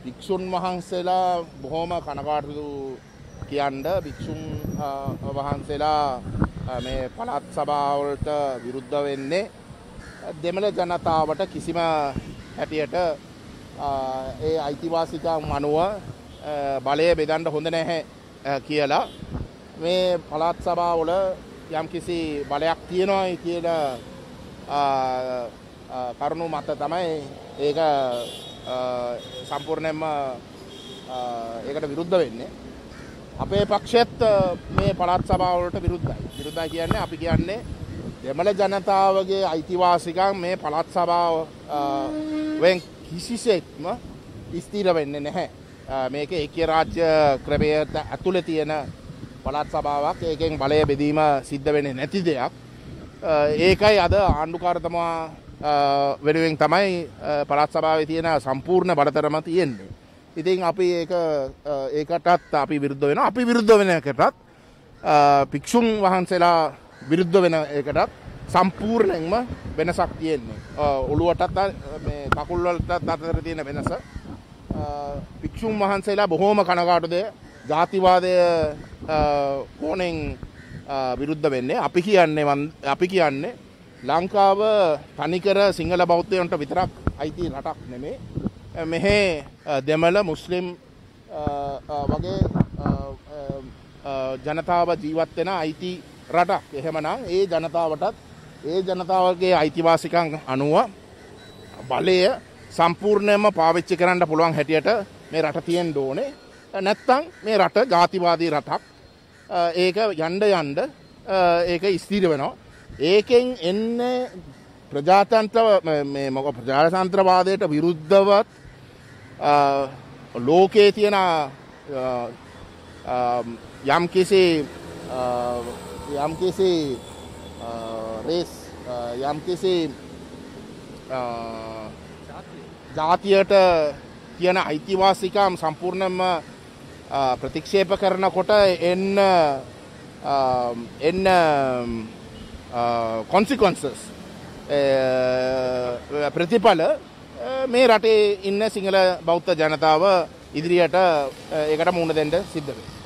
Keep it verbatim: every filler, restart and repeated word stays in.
භික්ෂුන් වහන්සේලා බොහොම කනගාටු කියන්න භික්ෂුන් වහන්සේලා මේ පළාත් සභාවලට විරුද්ධ වෙන්නේ දෙමළ ජනතාවට කිසිම හැටියට ඒ අයිතිවාසිකම් අනුව බලය බෙදන්න හොඳ නැහැ කියලා මේ පළාත් සභාවල යම්කිසි බලයක් තියෙනවා කියන කරුණු මත තමයි ඒක සම්පූර්ණයෙන්ම ඒකට විරුද්ධ වෙන්නේ. අපේ පක්ෂයත් මේ පළාත් සභාවලට විරුද්ධයි. විරුද්ධයි කියන්නේ අපි කියන්නේ දෙමළ ජනතාවගේ අයිතිවාසිකම් මේ පළාත් සභාව වෙන් කිසිසේත්ම ස්ථිර වෙන්නේ නැහැ. මේක ඒකීය රාජ්‍ය ක්‍රමයට ඇතුළේ තියෙන පළාත් සභාවක්. ඒකෙන් බලය බෙදීම සිද්ධ වෙන්නේ නැති දෙයක්. ඒකයි අද ආණ්ඩුකාරතුමා වෙනුවෙන් තමයි පළාත් සභාවේ තියෙන සම්පූර්ණ බලතරම තියෙන්නේ. ඉතින් අපි ඒක ඒකටත් අපි විරුද්ධ වෙනවා. අපි විරුද්ධ වෙන එකටත් භික්ෂුන් වහන්සේලා විරුද්ධ වෙන එකටත් සම්පූර්ණයෙන්ම වෙනසක් තියෙන්නේ. ඔළුවටත් මේ කකුල් වලටත් අතර තියෙන වෙනස. භික්ෂුන් වහන්සේලා බොහෝම කනගාටුද ජාතිවාදය කෝණෙන් විරුද්ධ වෙන්නේ. අපි කියන්නේ අපි කියන්නේ ලංකාව තනිකර සිංහල බෞද්ධයන්ට විතරක් අයිති රටක් නෙමේ. මෙහි දෙමළ මුස්ලිම් වගේ ජනතාව ජීවත් වෙන අයිති රටක්. එහෙමනම් ඒ ජනතාවටත් ඒ ජනතාවගේ අයිතිවාසිකම් අනුව බලය සම්පූර්ණයෙන්ම පාවිච්චි කරන්න පුළුවන් හැටියට මේ රට තියෙන්න ඕනේ. නැත්තම් මේ රට ජාතිවාදී රටක්. ඒක යන්න යන්න ඒක ස්ථිර වෙනවා. ඒකෙන් එන්නේ ප්‍රජාතන්ත්‍ර මේ මොකක් ප්‍රජාතන්ත්‍රවාදයට විරුද්ධවත් ලෝකයේ තියෙන යම්කිසි යම්කිසි රේස් යම්කිසි ජාතියට තියෙන අයිතිවාසිකම් සම්පූර්ණයෙන්ම ප්‍රතික්ෂේප කරනකොට එන්න එන්න consequences ප්‍රතිඵල මේ රටේ ඉන්න සිංහල බෞද්ධ ජනතාව ඉදිරියට ඒකට මුහුණ දෙන්න සිද්ධ වෙනවා.